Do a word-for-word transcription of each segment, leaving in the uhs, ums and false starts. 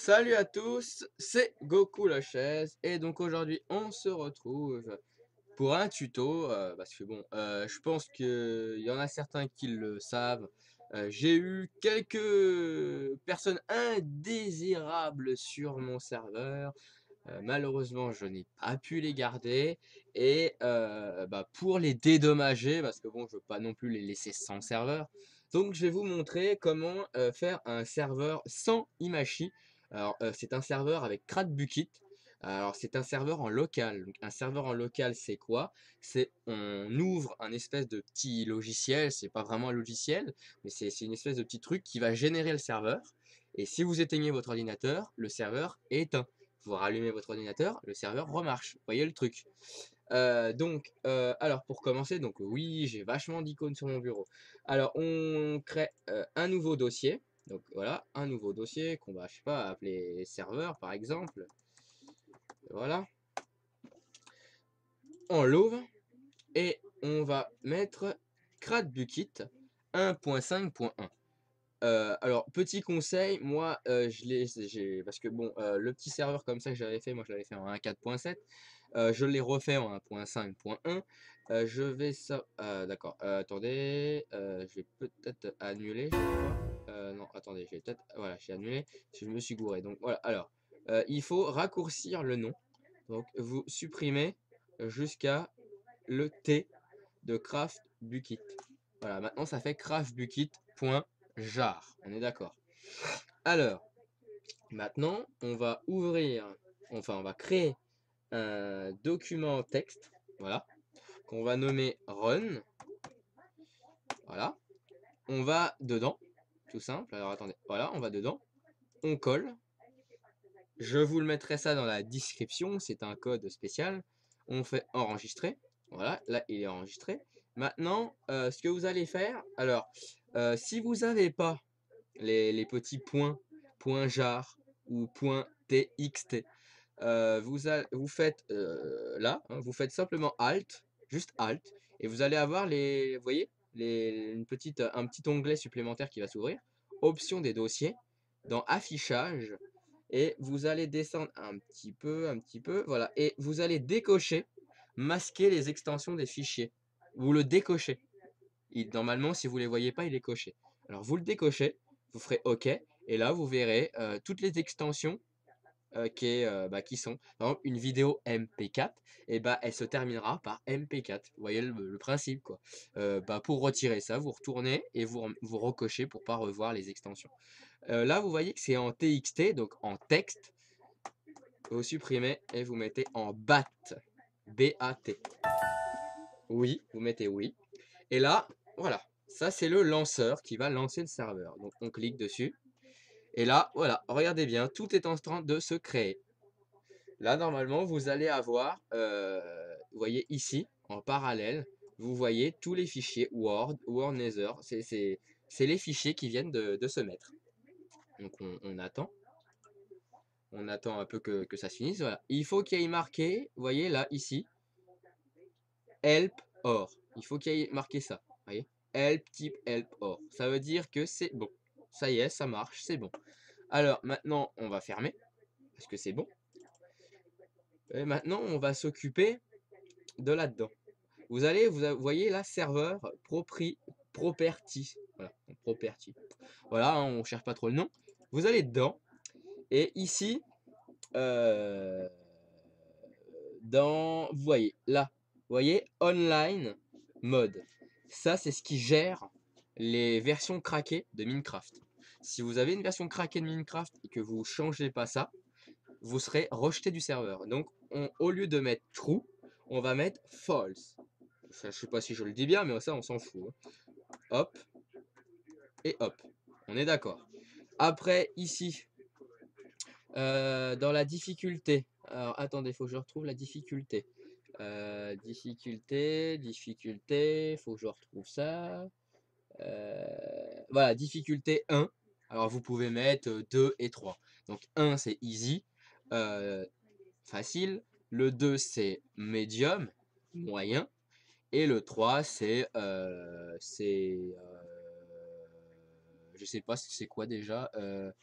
Salut à tous, c'est Goku la chaise et donc aujourd'hui on se retrouve pour un tuto euh, parce que bon, euh, je pense qu'il y en a certains qui le savent. Euh, j'ai eu quelques personnes indésirables sur mon serveur. Euh, malheureusement, je n'ai pas pu les garder et euh, bah, pour les dédommager, parce que bon, je veux pas non plus les laisser sans serveur. Donc, je vais vous montrer comment euh, faire un serveur sans Imachi. Alors, euh, c'est un serveur avec CradBukkit. Alors, c'est un serveur en local. Donc, un serveur en local, c'est quoi? C'est on ouvre un espèce de petit logiciel. C'est pas vraiment un logiciel, mais c'est c'est une espèce de petit truc qui va générer le serveur. Et si vous éteignez votre ordinateur, le serveur est éteint. Vous rallumez votre ordinateur, le serveur remarche. Vous voyez le truc. Euh, donc, euh, alors pour commencer, donc oui, j'ai vachement d'icônes sur mon bureau. Alors, on crée euh, un nouveau dossier. Donc voilà, un nouveau dossier qu'on va, je sais pas, appeler serveur par exemple. Voilà. On l'ouvre et on va mettre CradBukkit un point cinq point un. Euh, alors, petit conseil, moi, euh, je l'ai, j'ai, parce que bon, euh, le petit serveur comme ça que j'avais fait, moi je l'avais fait en un point quatre point sept, euh, je l'ai refait en un point cinq point un, euh, je vais ça, euh, d'accord, euh, attendez, euh, je vais peut-être annuler, je crois, euh, non, attendez, je vais peut-être, voilà, j'ai annulé, je me suis gouré, donc voilà, alors, euh, il faut raccourcir le nom, donc vous supprimez jusqu'à le T de Craft Bukkit. Voilà, maintenant ça fait craftbukkit.jar. On est d'accord. Alors, maintenant, on va ouvrir, enfin, on va créer un document texte, voilà, qu'on va nommer run. Voilà. On va dedans, tout simple. Alors, attendez, voilà, on va dedans. On colle. Je vous le mettrai ça dans la description, c'est un code spécial. On fait enregistrer. Voilà, là, il est enregistré. Maintenant, euh, ce que vous allez faire, alors, euh, si vous n'avez pas les, les petits points, point jar ou point txt, euh, vous, a- vous faites euh, là, hein, vous faites simplement alt, juste alt, et vous allez avoir les, vous voyez, les, une petite, un petit onglet supplémentaire qui va s'ouvrir, option des dossiers, dans affichage, et vous allez descendre un petit peu, un petit peu, voilà, et vous allez décocher, masquer les extensions des fichiers. Vous le décochez. Il, normalement, si vous ne les voyez pas, il est coché. Alors, vous le décochez, vous ferez OK, et là, vous verrez euh, toutes les extensions euh, qui, est, euh, bah, qui sont, par exemple, une vidéo M P quatre, et bah, elle se terminera par M P quatre. Vous voyez le, le principe, quoi. Euh, bah, pour retirer ça, vous retournez et vous, vous recochez pour pas revoir les extensions. Euh, là, vous voyez que c'est en T X T, donc en texte. Vous supprimez et vous mettez en bat. B A T. Oui, vous mettez oui. Et là, voilà. Ça, c'est le lanceur qui va lancer le serveur. Donc, on clique dessus. Et là, voilà, regardez bien, tout est en train de se créer. Là, normalement, vous allez avoir, euh, vous voyez ici, en parallèle, vous voyez tous les fichiers Word, Wordnether. C'est les fichiers qui viennent de, de se mettre. Donc, on, on attend. On attend un peu que, que ça se finisse. Voilà. Il faut qu'il y ait marqué, vous voyez là, ici, help or. Il faut qu'il y ait marqué ça. Vous voyez, help type help or. Ça veut dire que c'est bon. Ça y est, ça marche, c'est bon. Alors, maintenant, on va fermer, parce que c'est bon. Et maintenant, on va s'occuper de là-dedans. Vous allez, vous voyez là, serveur propri, property. Voilà, property. Voilà, hein, on cherche pas trop le nom. Vous allez dedans. Et ici, euh, dans, vous voyez, là, vous voyez, online mode. Ça, c'est ce qui gère les versions craquées de Minecraft. Si vous avez une version craquée de Minecraft et que vous changez pas ça, vous serez rejeté du serveur. Donc, on, au lieu de mettre true, on va mettre false. Ça, je sais pas si je le dis bien, mais ça, on s'en fout. Hein. Hop, et hop. On est d'accord. Après, ici, euh, dans la difficulté. Alors, attendez, il faut que je retrouve la difficulté. Euh, difficulté, difficulté, faut que je retrouve ça. Euh, voilà, difficulté un. Alors, vous pouvez mettre deux et trois. Donc, un, c'est easy. Euh, facile. Le deux, c'est medium, moyen. Et le trois, c'est... Euh, c'est euh, je sais pas c'est quoi déjà. Euh,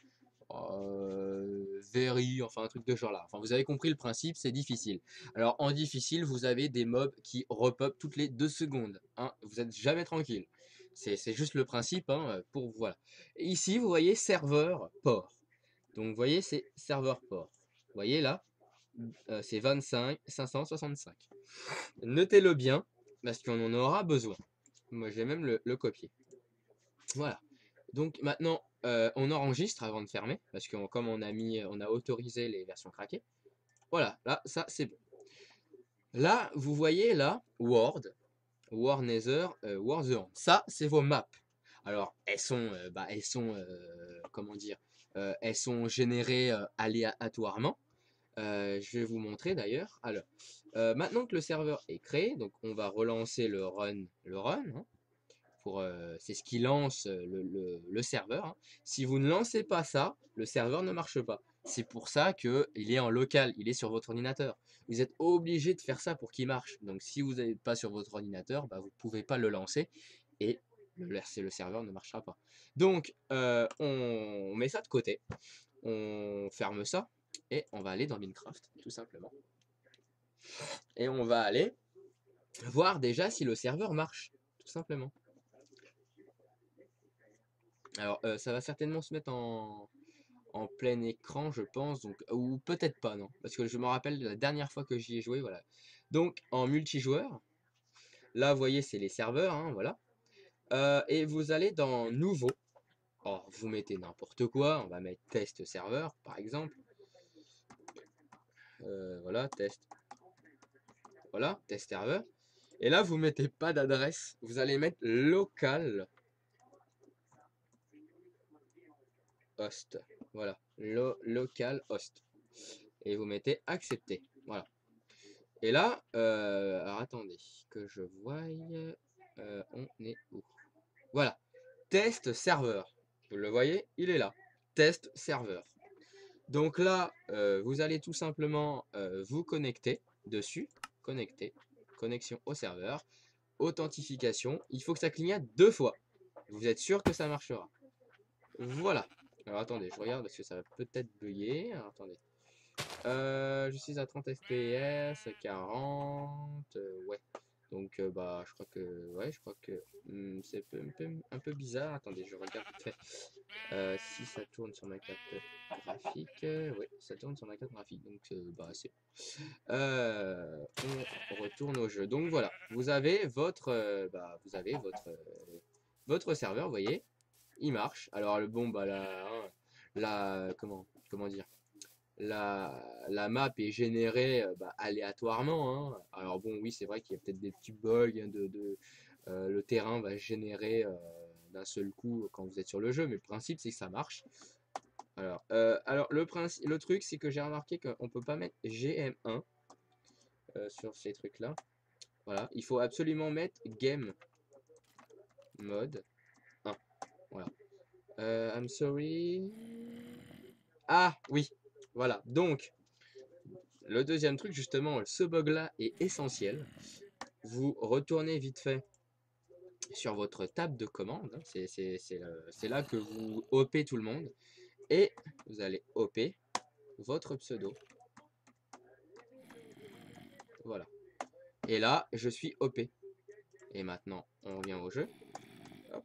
euh, very, enfin un truc de genre là. Enfin, vous avez compris le principe, c'est difficile. Alors en difficile, vous avez des mobs qui repop toutes les deux secondes. Hein. Vous n'êtes jamais tranquille. C'est juste le principe, hein, pour voilà. Et ici, vous voyez serveur port. Donc vous voyez, c'est serveur port. Vous voyez là, euh, c'est vingt-cinq cinq cent soixante-cinq. Notez-le bien, parce qu'on en aura besoin. Moi, je vais même le, le copier. Voilà. Donc maintenant, euh, on enregistre avant de fermer, parce que comme on a mis, on a autorisé les versions craquées. Voilà, là, ça c'est bon. Là, vous voyez là, Word, War Nether, euh, Warzone. Ça, c'est vos maps. Alors, elles sont, euh, bah, elles sont, euh, comment dire, euh, elles sont générées euh, aléatoirement. Euh, je vais vous montrer d'ailleurs. Alors, euh, maintenant que le serveur est créé, donc on va relancer le run, le run. Hein, pour, euh, c'est ce qui lance le, le, le serveur. Hein. Si vous ne lancez pas ça, le serveur ne marche pas. C'est pour ça qu'il est en local, il est sur votre ordinateur. Vous êtes obligé de faire ça pour qu'il marche. Donc si vous n'êtes pas sur votre ordinateur, bah, vous ne pouvez pas le lancer et le, le serveur ne marchera pas. Donc euh, on met ça de côté, on ferme ça et on va aller dans Minecraft tout simplement. Et on va aller voir déjà si le serveur marche, tout simplement. Alors, euh, ça va certainement se mettre en, en plein écran, je pense, donc ou peut-être pas, non, parce que je me rappelle de la dernière fois que j'y ai joué, voilà. Donc, en multijoueur, là, vous voyez, c'est les serveurs, hein, voilà. Euh, et vous allez dans Nouveau. Oh, vous mettez n'importe quoi, on va mettre Test serveur, par exemple. Euh, voilà, test. Voilà, test serveur. Et là, vous mettez pas d'adresse, vous allez mettre local host. Voilà, Lo local host. Et vous mettez accepter. Voilà. Et là, euh, alors attendez, que je voie, euh, on est où? Voilà, test serveur. Vous le voyez, il est là. Test serveur. Donc là, euh, vous allez tout simplement euh, vous connecter dessus. Connecter. Connexion au serveur. Authentification. Il faut que ça clignote deux fois. Vous êtes sûr que ça marchera. Voilà. Alors attendez, je regarde parce que ça va peut-être bugger. Alors attendez. Euh, je suis à trente F P S, quarante, euh, ouais. Donc euh, bah je crois que ouais, je crois que hmm, c'est un peu, un peu bizarre. Attendez, je regarde vite fait. Euh, si ça tourne sur ma carte graphique, euh, ouais, ça tourne sur ma carte graphique. Donc euh, bah c'est. Euh, on retourne au jeu. Donc voilà, vous avez votre, euh, bah vous avez votre, euh, votre serveur, vous voyez, il marche. Alors le bon bah là, hein, là comment, comment dire. La, la map est générée euh, bah, aléatoirement. Hein. Alors bon, oui, c'est vrai qu'il y a peut-être des petits bugs hein, de, de euh, le terrain va générer euh, d'un seul coup quand vous êtes sur le jeu, mais le principe c'est que ça marche. Alors, euh, alors le principe, le truc c'est que j'ai remarqué qu'on peut pas mettre G M un euh, sur ces trucs là. Voilà, il faut absolument mettre Game Mode un. Voilà. Euh, I'm sorry. Ah oui, voilà. Donc le deuxième truc, justement, ce bug-là est essentiel. Vous retournez vite fait sur votre table de commande. C'est là que vous opez tout le monde. Et vous allez oper votre pseudo. Voilà. Et là, je suis O P. Et maintenant, on revient au jeu. Hop.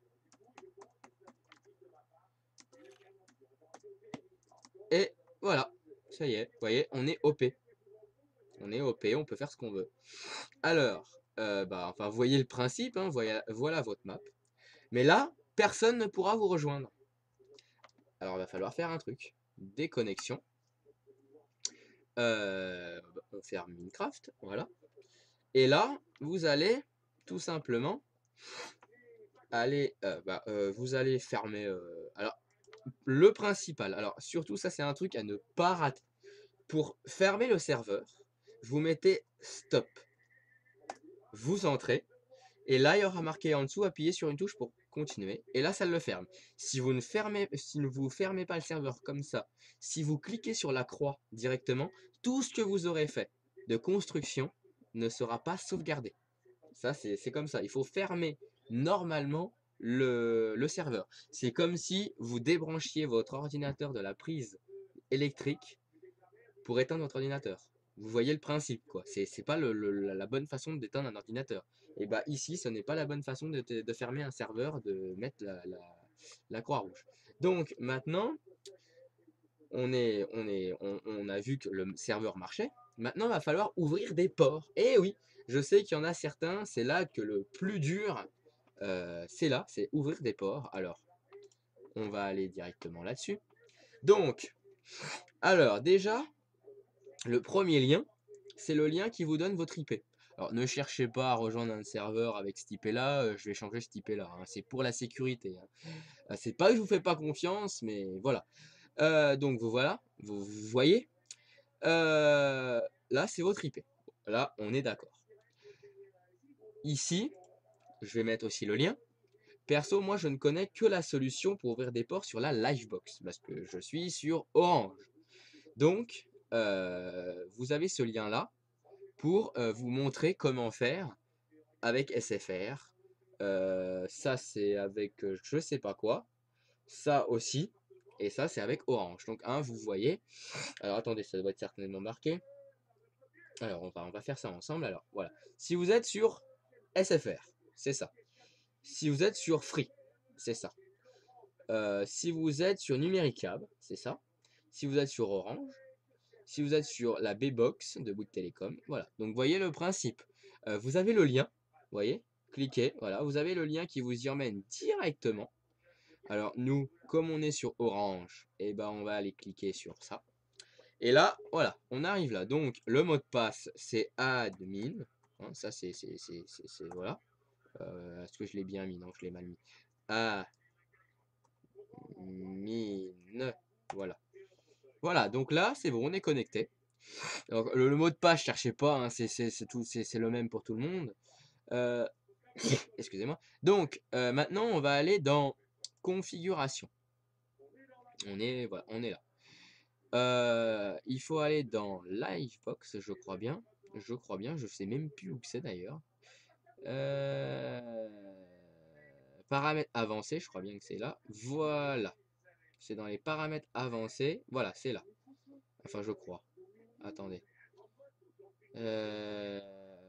Et voilà. Ça y est. Vous voyez, on est O P. On est O P, on peut faire ce qu'on veut. Alors, euh, bah, enfin, vous voyez le principe. Hein, voilà, voilà votre map. Mais là, personne ne pourra vous rejoindre. Alors, il va falloir faire un truc. Déconnexion. Euh, on ferme Minecraft. Voilà. Et là, vous allez tout simplement aller, euh, bah, euh, vous allez fermer. Euh, alors, le principal. Alors, surtout, ça, c'est un truc à ne pas rater. Pour fermer le serveur, vous mettez stop. Vous entrez. Et là, il y aura marqué en dessous, appuyez sur une touche pour continuer. Et là, ça le ferme. Si vous ne fermez, si vous fermez pas le serveur comme ça, si vous cliquez sur la croix directement, tout ce que vous aurez fait de construction ne sera pas sauvegardé. Ça, c'est comme ça. Il faut fermer normalement le, le serveur. C'est comme si vous débranchiez votre ordinateur de la prise électrique pour éteindre votre ordinateur. Vous voyez le principe, quoi. C'est c'est pas le, le- la bonne façon d'éteindre un ordinateur. Et bah ici, ce n'est pas la bonne façon de, de fermer un serveur, de mettre la, la, la croix rouge. Donc maintenant, on, est, on, est, on, on a vu que le serveur marchait. Maintenant, il va falloir ouvrir des ports. Et oui, je sais qu'il y en a certains, c'est là que le plus dur, euh, c'est là, c'est ouvrir des ports. Alors, on va aller directement là-dessus. Donc, alors déjà, le premier lien, c'est le lien qui vous donne votre I P. Alors, ne cherchez pas à rejoindre un serveur avec cet I P-là, euh, je vais changer cet I P-là, hein. C'est pour la sécurité, hein. Euh, C'est pas que je vous fais pas confiance, mais voilà. Euh, donc, vous voilà, vous, vous voyez. Euh, là, c'est votre I P. Là, on est d'accord. Ici, je vais mettre aussi le lien. Perso, moi, je ne connais que la solution pour ouvrir des ports sur la Livebox, parce que je suis sur Orange. Donc, euh, vous avez ce lien-là pour euh, vous montrer comment faire avec S F R. Euh, ça, c'est avec euh, je sais pas quoi. Ça aussi. Et ça, c'est avec Orange. Donc, un, vous voyez. Alors, attendez, ça doit être certainement marqué. Alors, on va, on va faire ça ensemble. Alors, voilà. Si vous êtes sur S F R, c'est ça. Si vous êtes sur Free, c'est ça. Euh, si vous êtes sur Numéricable, c'est ça. Si vous êtes sur Orange, si vous êtes sur la B-Box de Bouygues Télécom, voilà. Donc, voyez le principe. Euh, vous avez le lien, voyez, cliquez, voilà. Vous avez le lien qui vous y emmène directement. Alors, nous, comme on est sur Orange, eh ben, on va aller cliquer sur ça. Et là, voilà, on arrive là. Donc, le mot de passe, c'est admin. Hein, ça, c'est, c'est, c'est, c'est, voilà. Euh, Est-ce que je l'ai bien mis? Non, je l'ai mal mis. Admin. Voilà. Voilà, donc là, c'est bon, on est connecté. Donc, le, le mot de passe, cherchez pas, hein, c'est tout, c'est le même pour tout le monde. Euh, Excusez-moi. Donc, euh, maintenant, on va aller dans configuration. On est, voilà, on est là. Euh, il faut aller dans Livebox, je crois bien. Je crois bien, je sais même plus où c'est d'ailleurs. Euh, Paramètres avancés, je crois bien que c'est là. Voilà. C'est dans les paramètres avancés. Voilà, c'est là. Enfin, je crois. Attendez. Euh,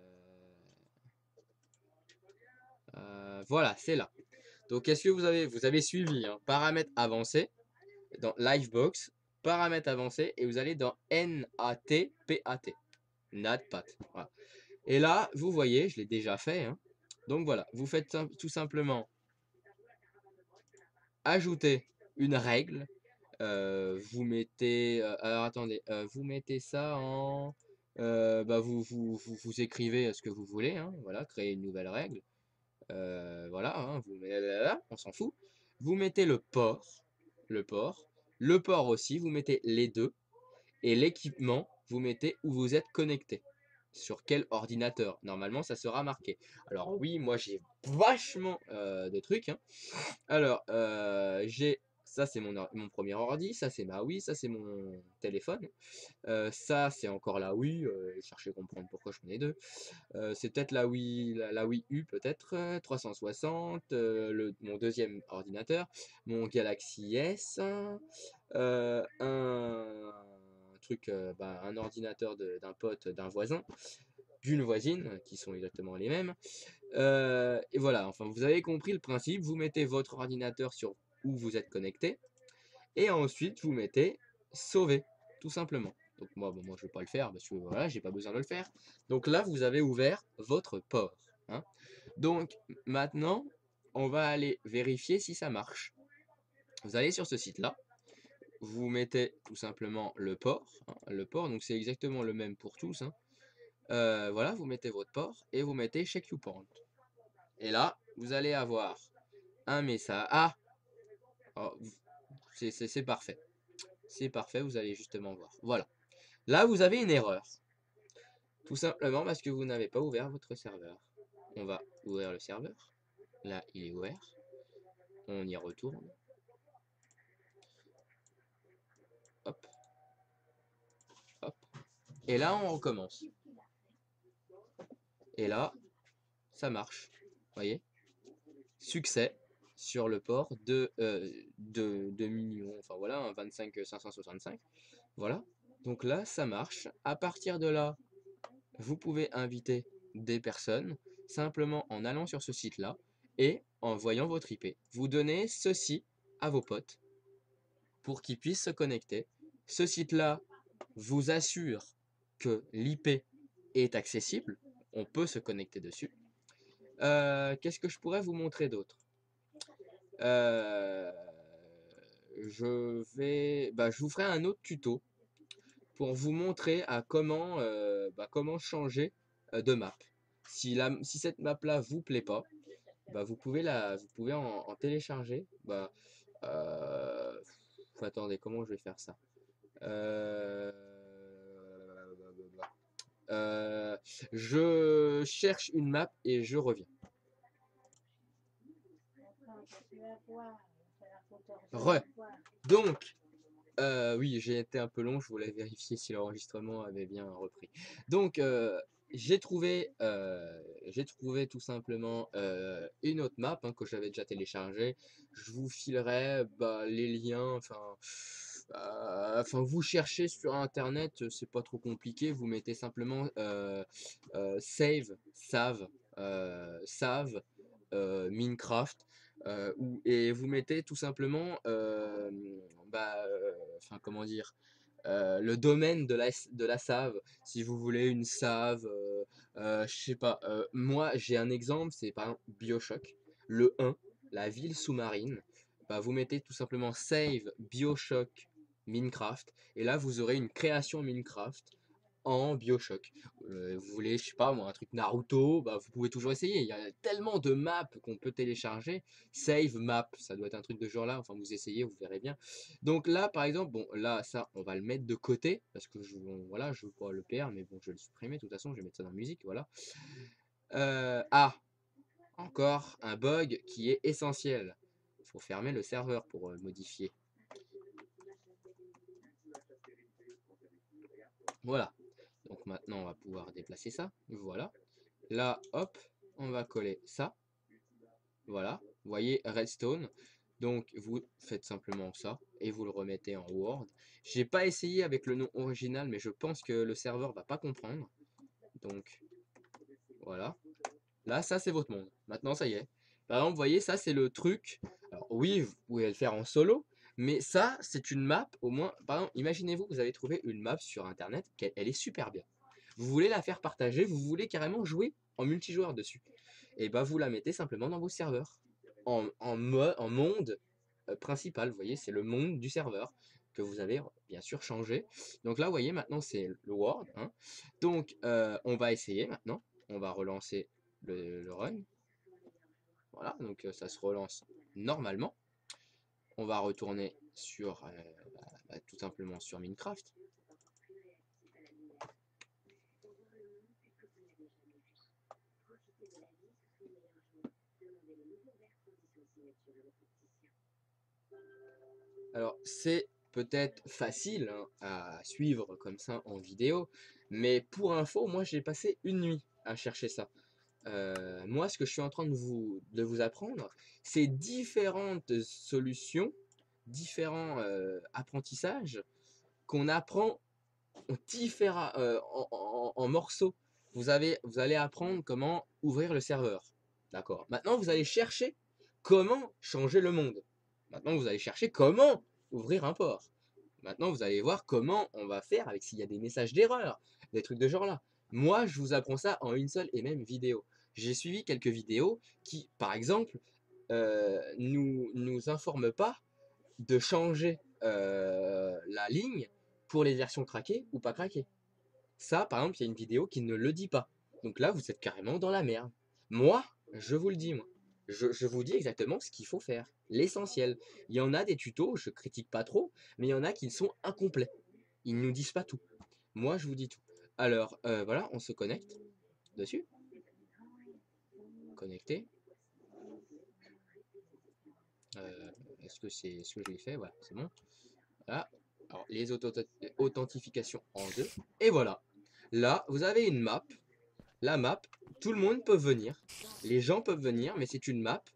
euh, voilà, c'est là. Donc, est-ce que vous avez, vous avez suivi, hein, paramètres avancés dans Livebox, paramètres avancés, et vous allez dans N A T P A T. NatPat. Voilà. Et là, vous voyez, je l'ai déjà fait, hein. Donc voilà, vous faites tout simplement ajouter une règle. Euh, vous mettez, euh, alors attendez, euh, vous mettez ça en, euh, bah vous, vous, vous, vous écrivez ce que vous voulez, hein, voilà, créer une nouvelle règle. Euh, voilà, hein, vous mettez, on s'en fout. Vous mettez le port, le port, le port aussi, vous mettez les deux, et l'équipement, vous mettez où vous êtes connecté. Sur quel ordinateur? Normalement, ça sera marqué. Alors oui, moi j'ai vachement euh, de trucs, hein. Alors, euh, j'ai ça, c'est mon, mon premier ordi, ça c'est ma Wii, ça c'est mon téléphone. Euh, ça c'est encore la Wii, euh, cherchez à comprendre pourquoi je mets deux. Euh, c'est peut-être la Wii, la, la Wii U peut-être, euh, trois cent soixante, euh, le, mon deuxième ordinateur, mon Galaxy S, euh, un truc, euh, bah, un ordinateur d'un pote, d'un voisin, d'une voisine, qui sont exactement les mêmes. Euh, et voilà, enfin vous avez compris le principe, vous mettez votre ordinateur sur où vous êtes connecté, et ensuite vous mettez sauver, tout simplement. Donc moi, bon, moi je vais pas le faire parce que voilà, j'ai pas besoin de le faire. Donc là, vous avez ouvert votre port, hein. Donc maintenant, on va aller vérifier si ça marche. Vous allez sur ce site-là, vous mettez tout simplement le port, hein, le port, donc c'est exactement le même pour tous, hein. Euh, voilà, vous mettez votre port et vous mettez Check You Port. Et là, vous allez avoir un message. Ah, oh, c'est parfait. C'est parfait, vous allez justement voir. Voilà. Là, vous avez une erreur. Tout simplement parce que vous n'avez pas ouvert votre serveur. On va ouvrir le serveur. Là, il est ouvert. On y retourne. Hop. Hop. Et là, on recommence. Et là, ça marche. Voyez? Succès. sur le port de, euh, de, de millions, enfin voilà, un vingt-cinq cinq cent soixante-cinq. Voilà, donc là, ça marche. À partir de là, vous pouvez inviter des personnes simplement en allant sur ce site-là et en voyant votre I P. Vous donnez ceci à vos potes pour qu'ils puissent se connecter. Ce site-là vous assure que l'I P est accessible, on peut se connecter dessus. Euh, Qu'est-ce que je pourrais vous montrer d'autre? euh, Je vais, bah, je vous ferai un autre tuto pour vous montrer à comment, euh, bah, comment changer euh, de map. Si, la, si cette map là vous plaît pas, bah, vous pouvez la, vous pouvez en, en télécharger. Bah, euh, attendez, comment je vais faire ça? Euh, euh, je cherche une map et je reviens. Re. Donc, euh, oui, j'ai été un peu long, je voulais vérifier si l'enregistrement avait bien repris. Donc, euh, j'ai trouvé, euh, j'ai trouvé tout simplement euh, une autre map hein, que j'avais déjà téléchargée. Je vous filerai bah, les liens, enfin, euh, enfin, vous cherchez sur internet, c'est pas trop compliqué, vous mettez simplement euh, euh, save, save, euh, save, euh, Minecraft. Euh, où, et vous mettez tout simplement, euh, bah, euh, enfin comment dire, euh, le domaine de la, de la save. Si vous voulez une save, euh, euh, je sais pas. Euh, moi j'ai un exemple, c'est par exemple BioShock, le un, la ville sous-marine. Bah, vous mettez tout simplement save BioShock Minecraft et là vous aurez une création Minecraft en BioShock. Euh, vous voulez, je sais pas moi, un truc Naruto, bah, vous pouvez toujours essayer. Il y a tellement de maps qu'on peut télécharger. Save map, ça doit être un truc de ce genre là. Enfin, vous essayez, vous verrez bien. Donc là, par exemple, bon, là, ça, on va le mettre de côté parce que je, bon, voilà, je veux pas le perdre, mais bon, je vais le supprimer. De toute façon, je vais mettre ça dans la musique, voilà. Euh, ah, encore un bug qui est essentiel. Il faut fermer le serveur pour euh, modifier. Voilà. Donc maintenant, on va pouvoir déplacer ça. Voilà. Là, hop, on va coller ça. Voilà. Vous voyez, Redstone. Donc, vous faites simplement ça et vous le remettez en Word. J'ai pas essayé avec le nom original, mais je pense que le serveur va pas comprendre. Donc, voilà. Là, ça, c'est votre monde. Maintenant, ça y est. Par exemple, vous voyez, ça, c'est le truc. Alors, oui, vous pouvez le faire en solo, mais ça, c'est une map. Au moins, par exemple, imaginez-vous, vous avez trouvé une map sur Internet, qu'elle elle est super bien. Vous voulez la faire partager, vous voulez carrément jouer en multijoueur dessus. Et bah, vous la mettez simplement dans vos serveurs. En, en, mo- en monde euh, principal, vous voyez, c'est le monde du serveur que vous avez bien sûr changé. Donc là, vous voyez, maintenant, c'est le Word. Hein. Donc, euh, on va essayer maintenant. On va relancer le, le run. Voilà, donc euh, ça se relance normalement. On va retourner sur, euh, bah, bah, tout simplement sur Minecraft. Alors, c'est peut-être facile hein, à suivre comme ça en vidéo, mais pour info, moi j'ai passé une nuit à chercher ça. Euh, moi, ce que je suis en train de vous, de vous apprendre, c'est différentes solutions, différents euh, apprentissages qu'on apprend en, différa- euh, en, en- en morceaux. Vous avez, vous allez apprendre comment ouvrir le serveur. D'accord. Maintenant, vous allez chercher comment changer le monde. Maintenant, vous allez chercher comment ouvrir un port. Maintenant, vous allez voir comment on va faire avec s'il y a des messages d'erreur, des trucs de genre là. Moi, je vous apprends ça en une seule et même vidéo. J'ai suivi quelques vidéos qui, par exemple, euh, nous nous informent pas de changer euh, la ligne pour les versions craquées ou pas craquées. Ça, par exemple, il y a une vidéo qui ne le dit pas. Donc là, vous êtes carrément dans la merde. Moi, je vous le dis, moi. Je, je vous dis exactement ce qu'il faut faire. L'essentiel. Il y en a des tutos, je critique pas trop, mais il y en a qui sont incomplets. Ils ne nous disent pas tout. Moi, je vous dis tout. Alors, euh, voilà, on se connecte dessus. Connecté. Euh, Est-ce que c'est ce que j'ai fait? Voilà, c'est bon. Voilà. Alors, les auto authentifications en deux. Et voilà. Là, vous avez une map. La map, tout le monde peut venir. Les gens peuvent venir, mais c'est une map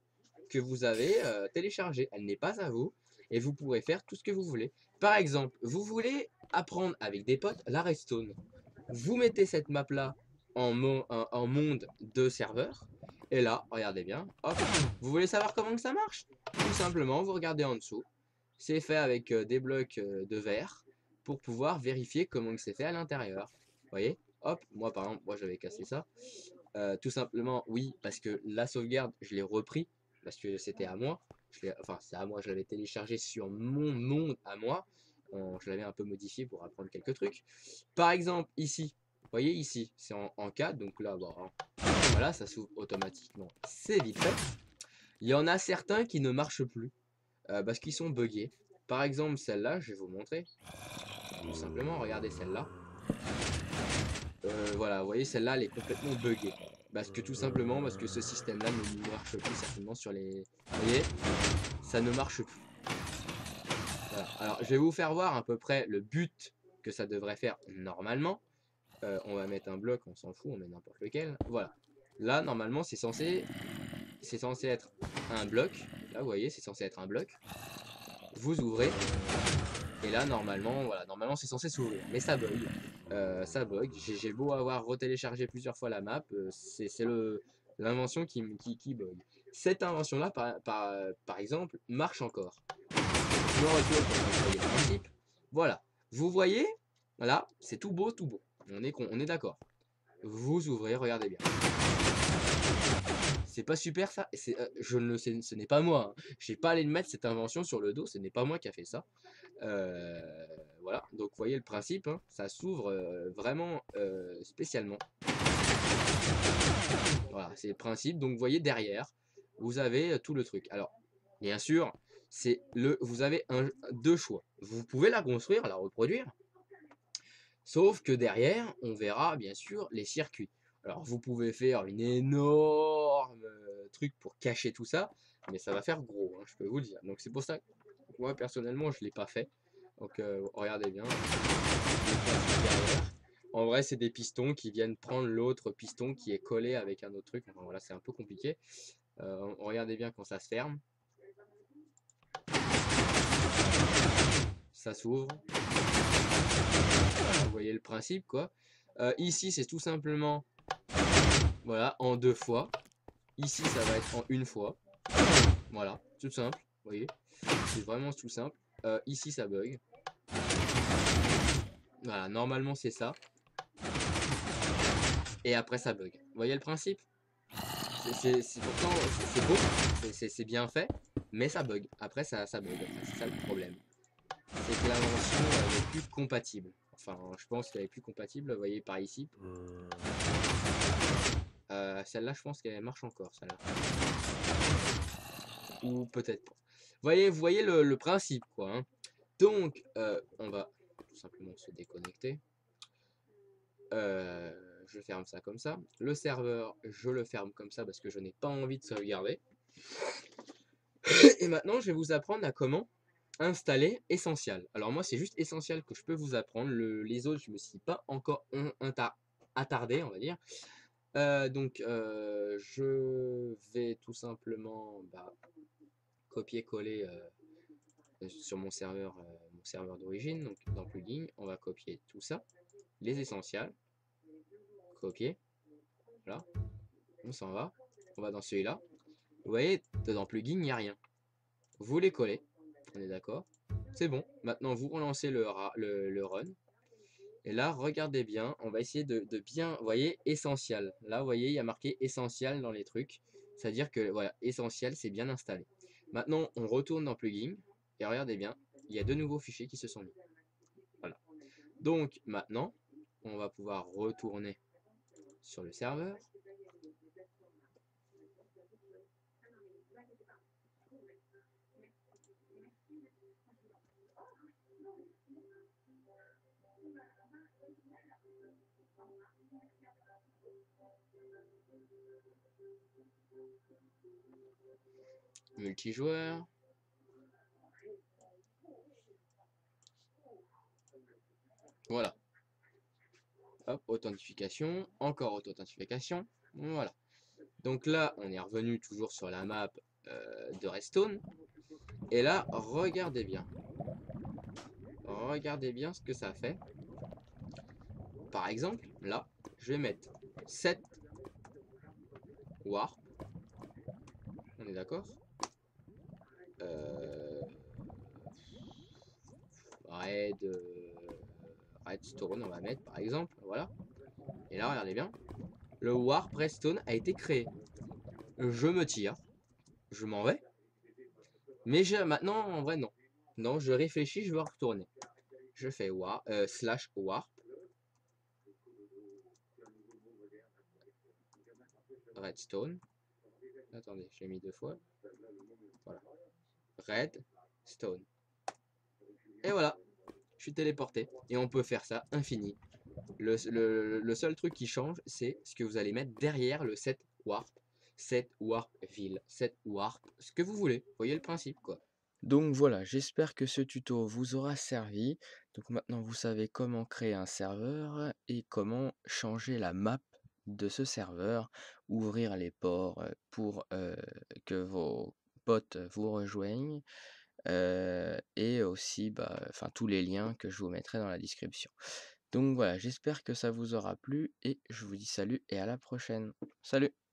que vous avez euh, téléchargée. Elle n'est pas à vous et vous pourrez faire tout ce que vous voulez. Par exemple, vous voulez apprendre avec des potes la redstone. Vous mettez cette map là en, mo en, en monde de serveur. Et là, regardez bien, hop, vous voulez savoir comment que ça marche? Tout simplement, vous regardez en dessous. C'est fait avec euh, des blocs euh, de verre pour pouvoir vérifier comment que c'est fait à l'intérieur. Vous voyez? Hop, moi par exemple, moi j'avais cassé ça. Euh, tout simplement, oui, parce que la sauvegarde, je l'ai repris, parce que c'était à moi. Je enfin, c'est à moi, je l'avais téléchargé sur mon monde à moi. Euh, je l'avais un peu modifié pour apprendre quelques trucs. Par exemple, ici, vous voyez ici, c'est en, en quatre, donc là, bon, voilà, ça s'ouvre automatiquement. C'est vite fait. Il y en a certains qui ne marchent plus, euh, parce qu'ils sont buggés. Par exemple, celle-là, je vais vous montrer. Tout simplement, regardez celle-là. Euh, voilà, vous voyez, celle-là, elle est complètement buggée. Parce que tout simplement, parce que ce système-là ne marche plus certainement sur les... Vous voyez, ça ne marche plus. Voilà. Alors, je vais vous faire voir à peu près le but que ça devrait faire normalement. Euh, on va mettre un bloc, on s'en fout, on met n'importe lequel. Voilà. Là, normalement, c'est censé... C'est censé être un bloc. Là, vous voyez, c'est censé être un bloc. Vous ouvrez. Et là, normalement, voilà, normalement, c'est censé s'ouvrir. Mais ça bug. Euh, ça bug. J'ai beau avoir retéléchargé plusieurs fois la map, euh, c'est l'invention qui, qui, qui bug. Cette invention-là, par, par, par exemple, marche encore. Je me retourne pour vous voyez le principe. Voilà. Vous voyez, là, c'est tout beau, tout beau. On est, on est d'accord. Vous ouvrez, regardez bien. C'est pas super ça. Euh, je ne sais, ce n'est pas moi. Hein. J'ai pas allé mettre cette invention sur le dos. Ce n'est pas moi qui a fait ça. Euh, voilà. Donc vous voyez le principe. Hein, ça s'ouvre euh, vraiment euh, spécialement. Voilà, c'est le principe. Donc vous voyez derrière, vous avez euh, tout le truc. Alors, bien sûr, c'est le. Vous avez un, deux choix. Vous pouvez la construire, la reproduire. Sauf que derrière, on verra bien sûr les circuits. Alors vous pouvez faire une énorme euh, truc pour cacher tout ça, mais ça va faire gros, hein, je peux vous le dire. Donc c'est pour ça que moi personnellement je ne l'ai pas fait. Donc euh, regardez bien. En vrai c'est des pistons qui viennent prendre l'autre piston qui est collé avec un autre truc. Enfin, voilà, c'est un peu compliqué. Euh, regardez bien quand ça se ferme. Ça s'ouvre. Vous voyez le principe quoi. Euh, ici c'est tout simplement voilà en deux fois. Ici ça va être en une fois. Voilà, tout simple. Vous voyez, c'est vraiment tout simple. Euh, ici ça bug. Voilà, normalement c'est ça. Et après ça bug. Vous voyez le principe? C'est pourtant c'est beau, c'est bien fait, mais ça bug. Après ça, ça bug. C'est ça le problème. C'est que l'invention n'est plus compatible. Enfin, je pense qu'elle est plus compatible. Vous voyez par ici. Euh, celle-là, je pense qu'elle marche encore. Celle-là. Ou peut-être pas. Vous voyez, vous voyez le, le principe, quoi. Hein. Donc, euh, on va tout simplement se déconnecter. Euh, je ferme ça comme ça. Le serveur, je le ferme comme ça parce que je n'ai pas envie de sauvegarder. Et maintenant, je vais vous apprendre à comment installer Essential. Alors moi, c'est juste Essential que je peux vous apprendre. Le, les autres, je me suis pas encore un, un attardé, on va dire. Euh, donc, euh, je vais tout simplement bah, copier-coller euh, sur mon serveur, euh, mon serveur d'origine. Donc, dans plugin, on va copier tout ça, les essentiels, copier. Voilà, on s'en va. On va dans celui-là. Vous voyez, dans plugin, il n'y a rien. Vous les collez. On est d'accord. C'est bon. Maintenant, vous relancez le, le, le run. Et là, regardez bien. On va essayer de, de bien... Vous voyez, essentiel. Là, vous voyez, il y a marqué essentiel dans les trucs. C'est-à-dire que, voilà, essentiel, c'est bien installé. Maintenant, on retourne dans plugin. Et regardez bien, il y a deux nouveaux fichiers qui se sont mis. Voilà. Donc, maintenant, on va pouvoir retourner sur le serveur. Multijoueur. Voilà. Hop, authentification. Encore authentification. Voilà. Donc là, on est revenu toujours sur la map euh, de redstone. Et là, regardez bien. Regardez bien ce que ça fait. Par exemple, là, je vais mettre sept warp. On est d'accord? euh, Red, euh, redstone, on va mettre par exemple. Voilà. Et là, regardez bien. Le warp redstone a été créé. Je me tire. Je m'en vais. Mais je, maintenant, en vrai, non. Non, je réfléchis, je veux retourner. Je fais warp, euh, slash warp. Redstone. Attendez, j'ai mis deux fois. Voilà. Redstone. Et voilà. Je suis téléporté. Et on peut faire ça infini. Le, le, le seul truc qui change, c'est ce que vous allez mettre derrière le set warp. Set warp ville. Set warp. Ce que vous voulez. Vous voyez le principe, quoi. Donc voilà, j'espère que ce tuto vous aura servi. Donc maintenant, vous savez comment créer un serveur et comment changer la map de ce serveur, ouvrir les ports euh, pour euh, que vos potes vous rejoignent euh, et aussi bah, enfin, tous les liens que je vous mettrai dans la description. Donc voilà, j'espère que ça vous aura plu et je vous dis salut et à la prochaine. Salut!